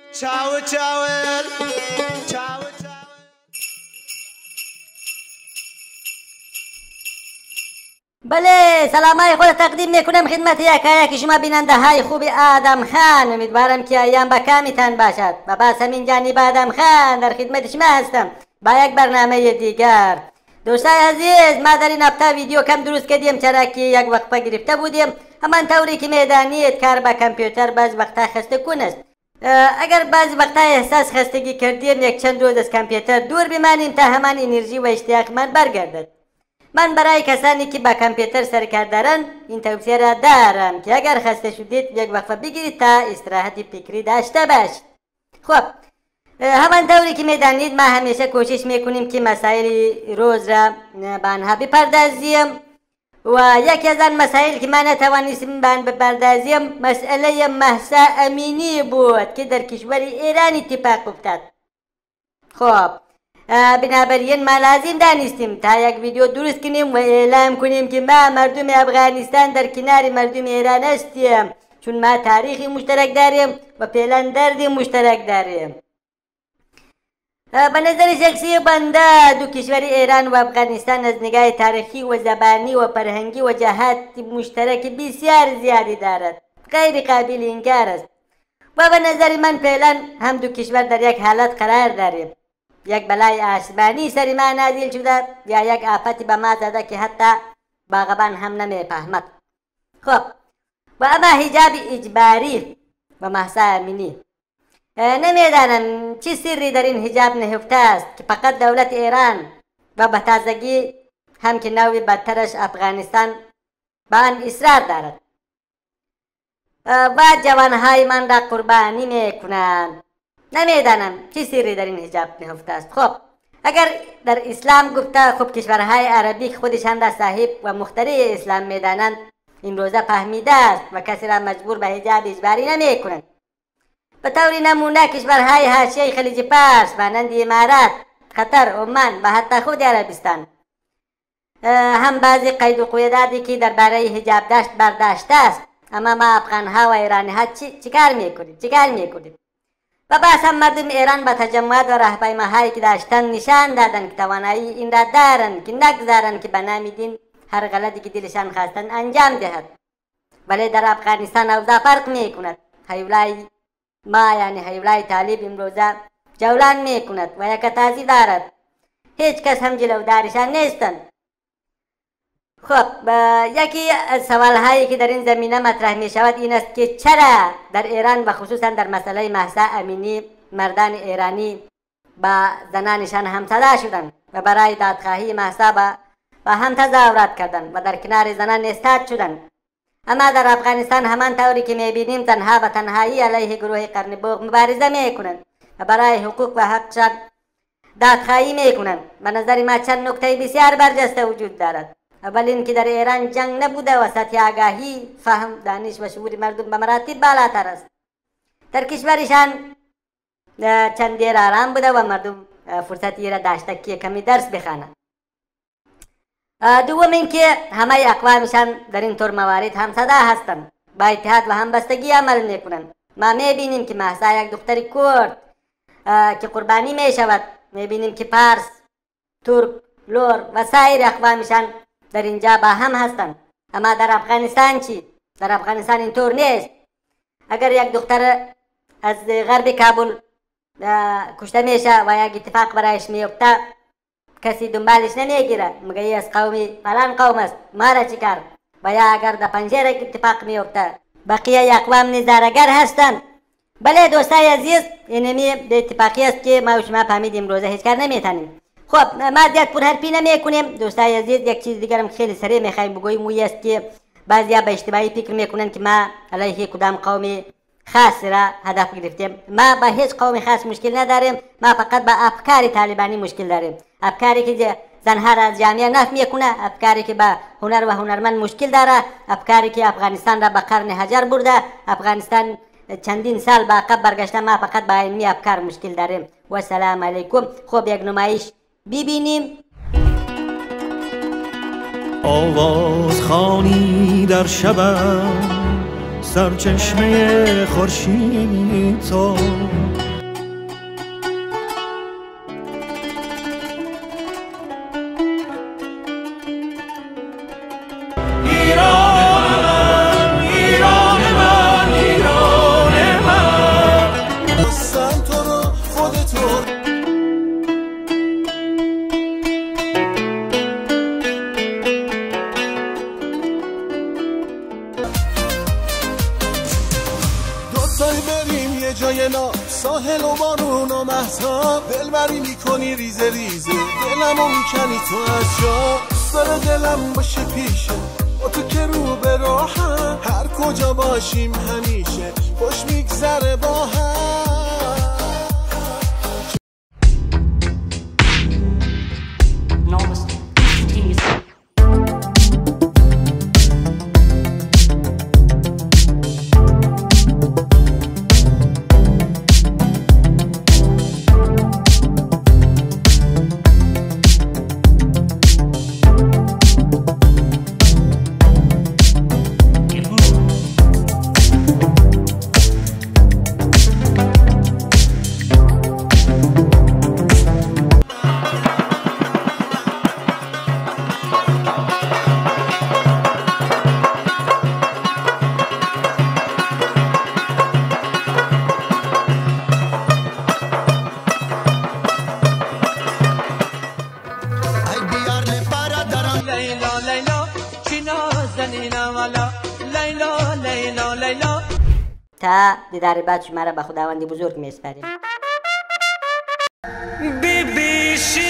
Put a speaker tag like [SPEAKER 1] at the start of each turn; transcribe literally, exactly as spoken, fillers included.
[SPEAKER 1] چاو چاول چاو
[SPEAKER 2] بله، سلامای خود تقدیم میکنم خدمت یکایک شما بیننده های خوب آدم خان. امیدوارم که ایام با کامیتان باشد و باز همین جانب آدم خان در خدمت شما هستم با یک برنامه دیگر. دوستای عزیز، ما در این هفته ویدیو کم درست کردیم چرا که یک وقفه گرفته بودیم، همان طوری که میدانید کار با کامپیوتر بعض وقتا خسته کن است. اگر بعض وقتا احساس خستگی کردیم یک چند روز از کامپیوتر دور بمانیم تا همان انرژی و اشتیاق من برگردد. من برای کسانی که با کامپیوتر سرکار دارند این توصیه را دارم که اگر خسته شدید یک وقفه بگیرید تا استراحت فکری داشته باشید. خب همان طوری که میدانید ما همیشه کوشش میکنیم که مسائل روز را به آنها بپردازیم و یکی از آن مسائل که ما نتوانستیم به آن بپردازیم مسئله مهسا امینی بود که در کشور ایران اتفاق افتاد. خب بنابراین ما لازم دانستیم تا یک ویدیو درست کنیم و اعلام کنیم که ما مردم افغانستان در کنار مردم ایران هستیم، چون ما تاریخی مشترک داریم و فعلا دردی مشترک داریم. به نظر شخصی بنده دو کشور ایران و افغانستان از نگاه تاریخی و زبانی و فرهنگی و جهات مشترک بسیار زیادی دارد، غیر قابل انکار است و به نظر من فعلا هم دو کشور در یک حالت قرار داریم. یک بلای آسمانی سر ما نازل شده یا یک آفتی به ما زده که حتی باغبان هم نمیفهمد. خب و اما حجاب اجباری و مهسا امینی، نمیدانم چه سری در این حجاب نهفته است که فقط دولت ایران و به تازگی هم که نوع بدترش افغانستان با آن اصرار دارد و جوانهای من را قربانی میکنند. نمیدانم چه سری در این حجاب نهفته است. خب اگر در اسلام گفته خب کشورهای عربی خودشان را صاحب و مخترع اسلام میدانند این روزه فهمیده است و کسی را مجبور به حجاب اجباری نمی کنند. به طور نمونه کشورهای حاشیه خلیج فارس مانند امارات، قطر، عمان و حتی خود عربستان هم بعضی قید و قیوداتی که درباره حجاب داشت برداشته است. اما ما افغانها و ایرانی ها چیکار میکنید چیکار میکنید و باز هم مردم ایران با تجمعات و راهپیماهایی که داشتن نشان دادن که توانایی این را دارن که نگذارن که به نام دین هر غلطی که دلشان خواستن انجام دهد. ولی در افغانستان اوضاع فرق میکند. هیولای ما یعنی هیولای طالب امروزه جولان میکند و یک تازی دارد، هیچ کس هم جلودارشان نیستند. خب یکی از سوال هایی که در این زمینه مطرح می شود این است که چرا در ایران و خصوصا در مسئله مهسا امینی مردان ایرانی با زنانشان همصدا شدند و برای دادخواهی مهسا با هم تظاهرات کردند و در کنار زنان ایستاد شدند. اما در افغانستان همان طوری که می بینیم تنها و تنهایی علیه گروه قرنبوق مبارزه می کنند و برای حقوق و حقشان دادخواهی می کنند. به نظر ما چند نکته بسیار برجسته وجود دارد. اول این که در ایران جنگ نبوده و سطح آگاهی، فهم، دانش و شعور مردم به مراتب بالاتر است. در کشورشان چند دیر آرام بوده و مردم فرصتی را داشته که کمی درس بخوانند. دوم این که همه اقوامشان در این طور موارد همصدا هستند، با اتحاد و همبستگی عمل میکنند. ما میبینیم که مهسا یک دختر کرد که قربانی میشود، میبینیم که پارس، ترک، لور و سایر اقوامشان در اینجا با هم هستند. اما در افغانستان چی؟ در افغانستان اینطور نیست. اگر یک دختر از غرب کابل کشته میشه و یک اتفاق برایش میفته کسی دنبالش نمیگیره، میگه از قومی فلان قوم است، ما را چیکار؟ و یا اگر در پنجره اتفاق میفته بقیه اقوام نظاره‌گر هستند. بله دوستای عزیز، اینمی اتفاقی است که ما و شما فهمیدیم روزه هیچ کار نمیتونیم. خب ما زیاد پرحرفی نمیکنیم. دوستای عزیز یک چیز دیگرم خیلی سریع میخوایم بگوییم و است که بعضیا به اشتباهی فکر میکنن که ما علیه کدام قومی خاص را هدف گرفتیم. ما با هیچ قوم خاص مشکل نداریم، ما فقط با افکار طالبانی مشکل داریم. افکاری که زنها را از جامعه نفی میکنه، افکاری که با هنر و هنرمند مشکل داره، افکاری که افغانستان را به قرن حجر برده، افغانستان چندین سال به عقب برگشته. ما فقط با علمی افکار مشکل داریم. و سلام علیکم. خب یک نمایش ببینیم.
[SPEAKER 3] آواز خوانی در شبم
[SPEAKER 1] سرچشمه خورشید تو.
[SPEAKER 3] بریم یه جای نا ساحل و بارون و مهتاب، دلبری میکنی ریزه ریزه دلمو میکنی تو از جا. سر دلم باشه پیشه با تو که رو به راهم، هر کجا باشیم همیشه خوش میگذره با هم.
[SPEAKER 2] تا دیدار بعد شما را به خداوند بزرگ میسپاریم.
[SPEAKER 1] بی بی